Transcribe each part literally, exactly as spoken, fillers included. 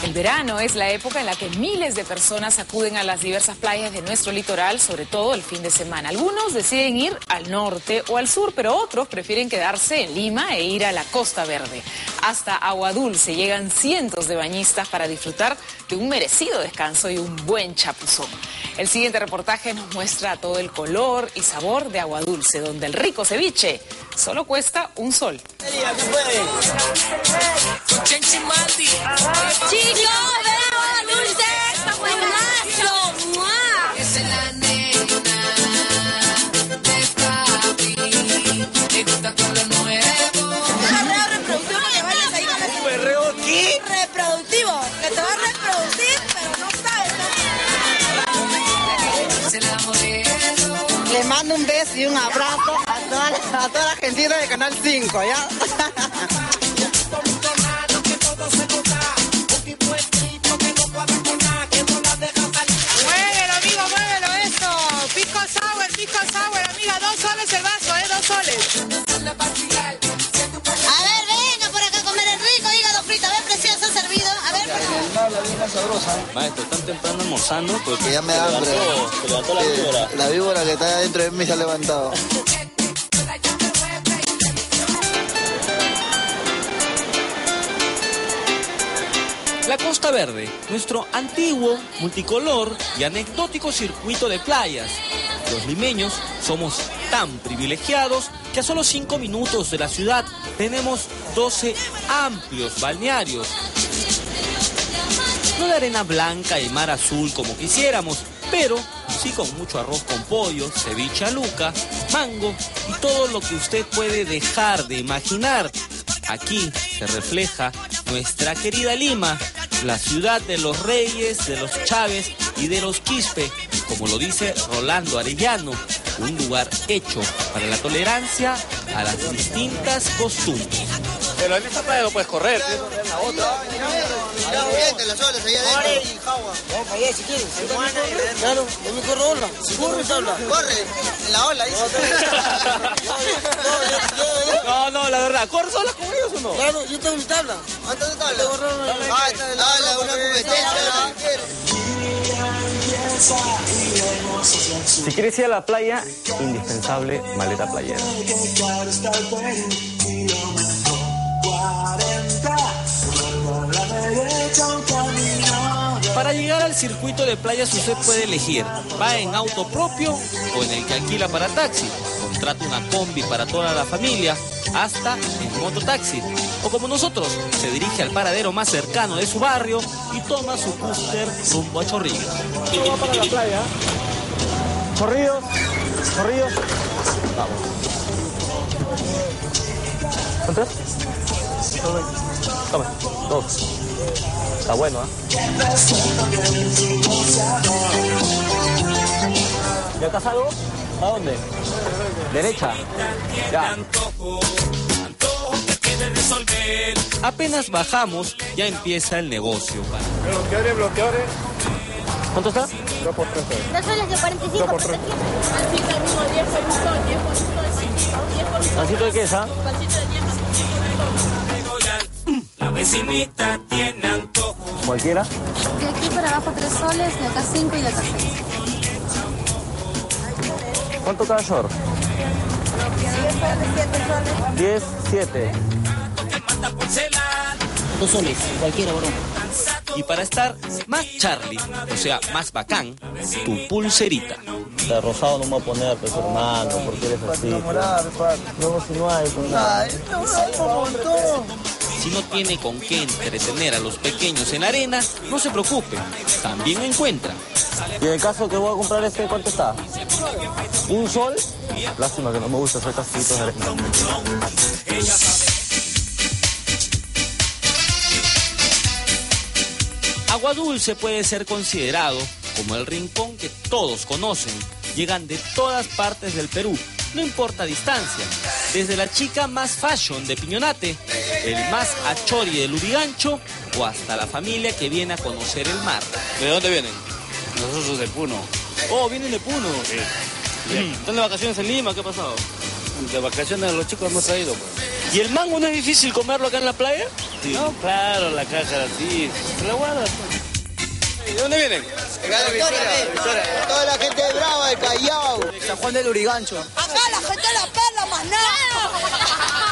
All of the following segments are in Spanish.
El verano es la época en la que miles de personas acuden a las diversas playas de nuestro litoral, sobre todo el fin de semana. Algunos deciden ir al norte o al sur, pero otros prefieren quedarse en Lima e ir a la Costa Verde. Hasta Agua Dulce llegan cientos de bañistas para disfrutar de un merecido descanso y un buen chapuzón. El siguiente reportaje nos muestra todo el color y sabor de Agua Dulce, donde el rico ceviche solo cuesta un sol. Chicos, ven a Agua Dulce, está buenazo. ¡Mua! Esa es la nena de papi, me gusta todo lo nuevo. Perreo reproductivo que bailes ahí con el... ¿Perreo qué? Reproductivo, que te va a reproducir, pero no sabes. Se la modelo. Le mando un beso y un abrazo a toda la, a toda la gente de Canal cinco, ¿ya? Muévelo, amigo, muévelo, eso. Pisco sour, pisco sour, amiga, dos soles el vaso, ¿eh? Dos soles. A ver, venga por acá a comer el rico hígado frito. A ver, precioso servido. A ver, La vieja sabrosa. Maestro, tan temprano almorzando porque Que ya me da se hambre. levantó, se levantó la Eh, víbora. La víbora que está dentro de mí se ha levantado. La Costa Verde, nuestro antiguo, multicolor y anecdótico circuito de playas. Los limeños somos tan privilegiados que a solo cinco minutos de la ciudad tenemos doce amplios balnearios. No de arena blanca y mar azul como quisiéramos, pero sí con mucho arroz con pollo, ceviche aluca, mango y todo lo que usted puede dejar de imaginar. Aquí se refleja nuestra querida Lima, la ciudad de los reyes, de los Chávez y de los Quispe, como lo dice Rolando Arellano, un lugar hecho para la tolerancia a las distintas costumbres. Pero en esta playa no puedes correr, tienes que correr en la otra. Mira, bien, las olas allá adentro. vamos para allá si quieres. Claro, yo me corro ola. Si corre, tabla. Corre, en la ola, dice. No, no, la verdad, ¿corres sola con ellos o no? Claro, yo tengo mi tabla. ¿Cuánto de tabla? Ah, está de la ola, una competencia. Si quieres ir a la playa, indispensable maleta playera. Para llegar al circuito de playas usted puede elegir, va en auto propio o en el que alquila para taxi, contrata una combi para toda la familia, hasta en mototaxi, o como nosotros, se dirige al paradero más cercano de su barrio y toma su búster rumbo a Chorrillos. Va para la playa. Chorrillos, Chorrillos. Vamos. ¿Cuánto es? Tome, dos. Está bueno, ¿ah? ¿eh? ¿Ya estás algo? ¿A dónde? Derecha. Ya. Apenas bajamos, ya empieza el negocio. Bloqueadores, bloqueadores. ¿Cuánto está? Dos por tres. Dos soles de cuarenta y cinco. Dos por tres. ¿Pancito de qué es, ah? La vecinita tiene antojo. ¿Cualquiera? De aquí para abajo tres soles, de acá cinco y de acá seis. ¿Cuánto cada short? Diez, siete. Dos soles, cualquiera, bro. Y para estar más Charlie, o sea, más bacán, tu pulserita. De rosado no me voy a poner, pues hermano, porque eres así. No, si no hay, pues nada. Si no tiene con qué entretener a los pequeños en la arena, no se preocupe, también encuentra. Y en el caso que voy a comprar este, ¿cuánto está? ¿Un sol? Lástima que no me gusta hacer casitos de arena. Agua Dulce puede ser considerado como el rincón que todos conocen. Llegan de todas partes del Perú, no importa distancia. Desde la chica más fashion de Piñonate, el más achori de Lurigancho o hasta la familia que viene a conocer el mar. ¿De dónde vienen? Nosotros de Puno. Oh, vienen de Puno. Sí. ¿Están de vacaciones en Lima? ¿Qué ha pasado? De vacaciones los chicos hemos traído. Pues. ¿Y el mango no es difícil comerlo acá en la playa? gratis. No, claro, la caja así. Se la guardas. ¿De dónde vienen? De Victoria, Victoria. Toda la gente de Brava, de Callao. De San Juan del Urigancho. Acá la gente de la Perla, más nada.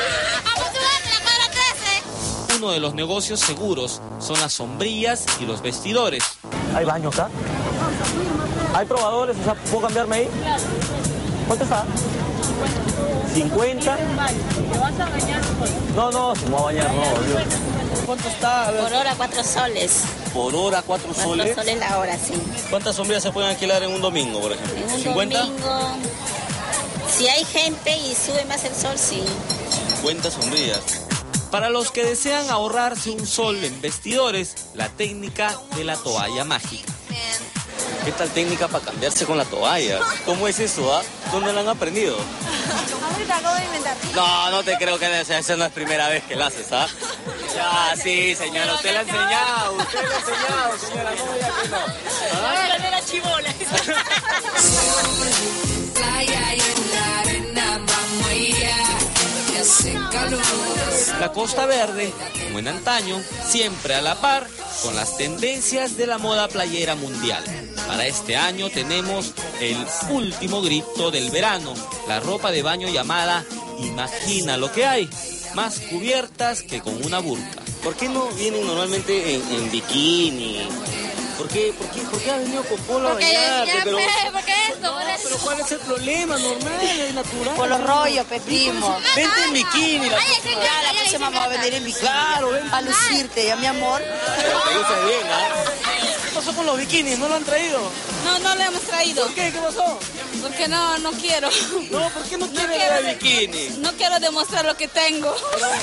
Uno de los negocios seguros son las sombrillas y los vestidores. ¿Hay baño acá? ¿Hay probadores? O sea, ¿puedo cambiarme ahí? ¿Cuánto está? ¿cincuenta? ¿Te vas a bañar? No, no, se me va a bañar, no. ¿Cuánto está? Por hora cuatro soles. ¿Por hora cuatro soles? Cuatro soles la hora, sí. ¿Cuántas sombrillas se pueden alquilar en un domingo, por ejemplo? En un ¿cincuenta? domingo, si hay gente y sube más el sol, sí. cincuenta sombrillas. Para los que desean ahorrarse un sol en vestidores, la técnica de la toalla mágica. ¿Qué tal técnica para cambiarse con la toalla? ¿Cómo es eso, ah? ¿Dónde la han aprendido? Ahorita acabo de inventar. No, no te creo que esa no es la primera vez que la haces, ¿ah? Ya, sí, señora, usted la ha enseñado, usted la ha enseñado, señora, no diga que no. Ahora de la chibola. La Costa Verde, como en antaño, siempre a la par con las tendencias de la moda playera mundial. Para este año tenemos el último grito del verano, la ropa de baño llamada Imagina lo que hay, más cubiertas que con una burka. ¿Por qué no vienen normalmente en, en bikini? ¿Por qué, por qué, por qué has venido con polo a bañarte? Pero, ¿por qué esto? no, pero ¿cuál es el problema? Normal, es natural. Por los rollos, pe primo. Vente en bikini. La Ya, la próxima me va a vender en bikini. Claro, ven. A lucirte, ya mi amor. Pero te luces bien, ¿ah? ¿Qué pasó con los bikinis? ¿No lo han traído? No, no lo hemos traído. ¿Por qué? ¿Qué pasó? Porque no, no quiero. No, ¿por qué no quieres quiero. ver el bikini? No quiero demostrar lo que tengo.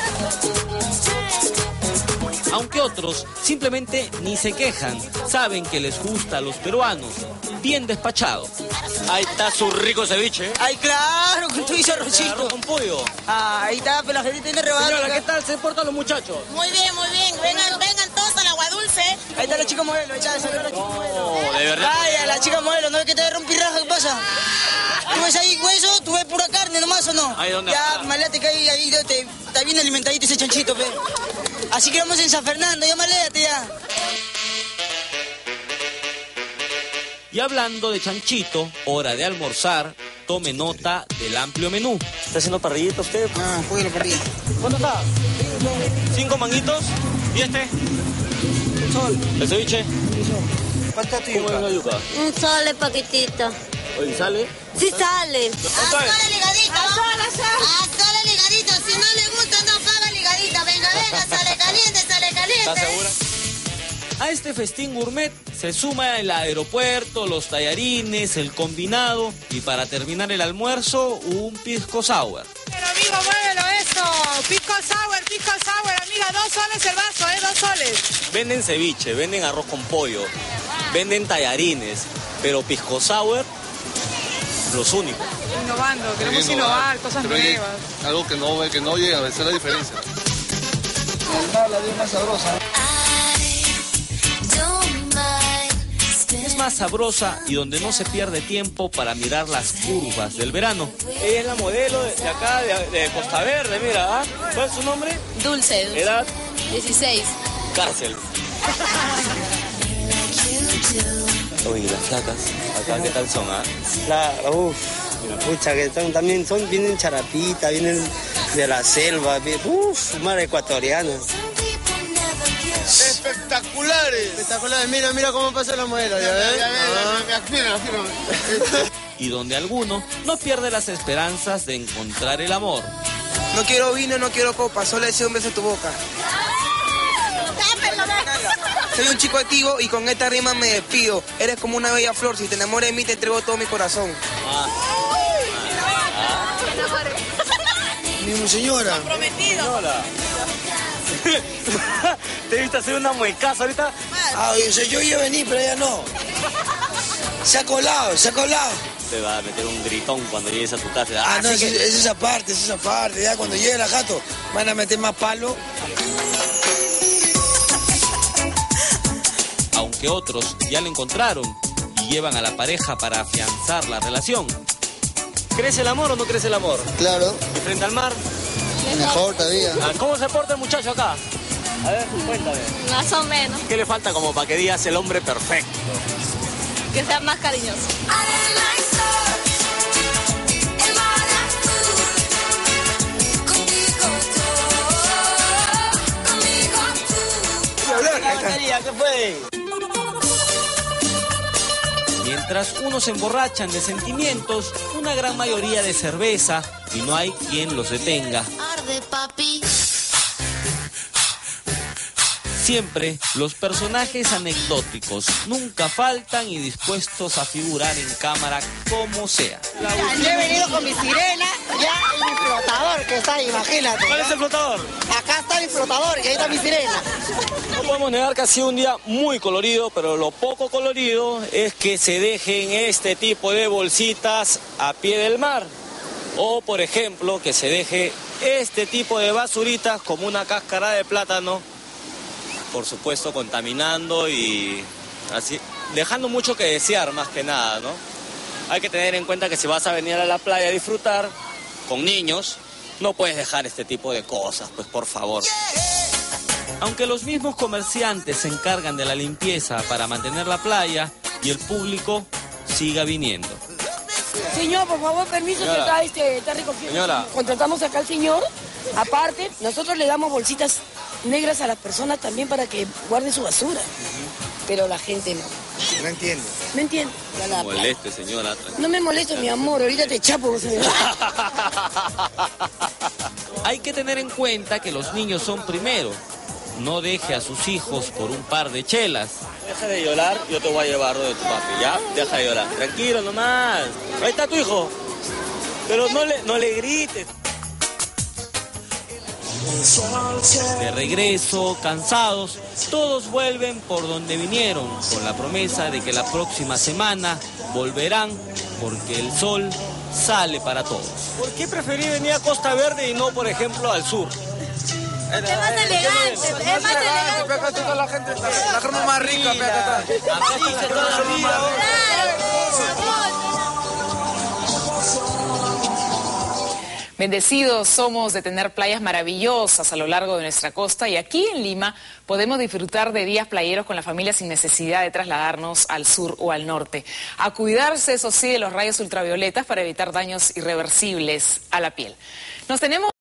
Aunque otros simplemente ni se quejan, saben que les gusta a los peruanos, bien despachados. Ahí está su rico ceviche. Ay, claro, con tu hizo arrocito. Arroz con pollo. Ah, ahí está, pero la gente tiene rebado. Señora, ¿qué tal se portan los muchachos? Muy bien, muy bien. Vengan, vengan todos al agua dulce. Ahí está la chica modelo, ya, esa es la chica modelo. No, de verdad. Vaya, la chica modelo, ¿no ves que te agarra un pirraja? ¿Qué pasa? ¿Tú ves ahí hueso? ¿Tú ves pura carne nomás o no? Ahí donde ya, está. maleate que ahí, ahí te, está bien alimentadito ese chanchito, pe. Así que vamos en San Fernando, ya maléate ya. Y hablando de chanchito, hora de almorzar, tome nota del amplio menú. ¿Está haciendo parrillita usted? Ah, pollo a la parrilla. ¿Cuánto está? Cinco manguitos. ¿Y este? Un sol. ¿El ceviche? ¿Cuánto es tu ¿Cómo es la yuca? yuca? Un sol es poquitito. Oye, ¿sale? Sí sale. A sol el ligadito. A sol, a sol. A sol el ligadito. Si no le gusta, no paga el ligadito. Venga, venga, sale caliente, sale caliente. ¿Estás segura? A este festín gourmet se suma el aeropuerto, los tallarines, el combinado y para terminar el almuerzo, un pisco sour. Pero amigo, muévelo eso. Pisco sour, pisco sour, amiga. Dos soles el vaso, ¿eh? Dos soles. Venden ceviche, venden arroz con pollo, venden tallarines, pero pisco sour, los únicos. Innovando, queremos Innovar, innovar, cosas pero hay nuevas. algo que no, que no llega, esa es la diferencia. El mar la dio más sabrosa. Es más sabrosa y donde no se pierde tiempo para mirar las curvas del verano. Ella es la modelo de, de acá, de, de Costa Verde, mira, ¿ah? ¿Cuál es su nombre? Dulce, dulce. Edad, dieciséis. cárcel. Oye, las flacas, acá, ¿qué tal son, ah? Claro, uff. Pucha, que son, también son, vienen charapitas, vienen de la selva, uff, mar ecuatoriana. Espectaculares. Espectaculares, mira, mira cómo pasa la modelo, ¿ya ves? Mira, mira. Y donde alguno no pierde las esperanzas de encontrar el amor. No quiero vino, no quiero copa, solo deseo un beso en tu boca. Soy un chico activo y con esta rima me despido. Eres como una bella flor, si te enamoras de mí te entrego todo mi corazón. Ah. Mi señora. Prometido. Hola. ¿Te viste hacer una muecaza ahorita? Ah, yo, yo iba a venir, pero ella no. Se ha colado, se ha colado. Te va a meter un gritón cuando llegues a tu casa. Ah, Ah, no, sí es, que- es esa parte, es esa parte. Ya cuando llegue la jato, van a meter más palo. Aunque otros ya lo encontraron y llevan a la pareja para afianzar la relación. ¿Crece el amor o no crece el amor? Claro, ¿Y frente al mar? mejor todavía. Ah, ¿Cómo se porta el muchacho acá? A ver, cuéntame. Más o menos. ¿Qué le falta como para que digas el hombre perfecto? Que sea más cariñoso. ¿Qué fue? Mientras unos se emborrachan de sentimientos, una gran mayoría de cerveza y no hay quien los detenga. Arde, papi. Siempre los personajes anecdóticos nunca faltan y dispuestos a figurar en cámara como sea. Ya, yo he venido con mi sirena, ya, y mi flotador que está ahí, imagínate. ¿Cuál es el flotador? Acá está mi flotador y ahí está mi sirena. No podemos negar que ha sido un día muy colorido, pero lo poco colorido es que se dejen este tipo de bolsitas a pie del mar. O, por ejemplo, que se deje este tipo de basuritas como una cáscara de plátano, por supuesto contaminando y así, dejando mucho que desear más que nada, ¿no? Hay que tener en cuenta que si vas a venir a la playa a disfrutar con niños, no puedes dejar este tipo de cosas, pues por favor. Aunque los mismos comerciantes se encargan de la limpieza para mantener la playa y el público siga viniendo. Señor, por favor, permiso, que Señora. está, este, está recogiendo. Señora. Contratamos acá al señor. Aparte, nosotros le damos bolsitas negras a las personas también para que guarden su basura. Pero la gente no. No entiendo. ¿Me entiendes? Ya la- Moleste, señora. No me molesto, mi amor. Ahorita te chapo. ¿Sabes? Hay que tener en cuenta que los niños son primero. No deje a sus hijos por un par de chelas. Deja de llorar, yo te voy a llevar de tu papi, ¿ya? Deja de llorar. Tranquilo nomás. Ahí está tu hijo. Pero no le, no le grites. De regreso, cansados, todos vuelven por donde vinieron, con la promesa de que la próxima semana volverán porque el sol sale para todos. ¿Por qué preferí venir a Costa Verde y no, por ejemplo, al sur? Es más elegante, es más elegante. Acá está la gente, la gente más rica, acá está. Bendecidos somos de tener playas maravillosas a lo largo de nuestra costa y aquí en Lima podemos disfrutar de días playeros con la familia sin necesidad de trasladarnos al sur o al norte. A cuidarse, eso sí, de los rayos ultravioletas para evitar daños irreversibles a la piel. Nos tenemos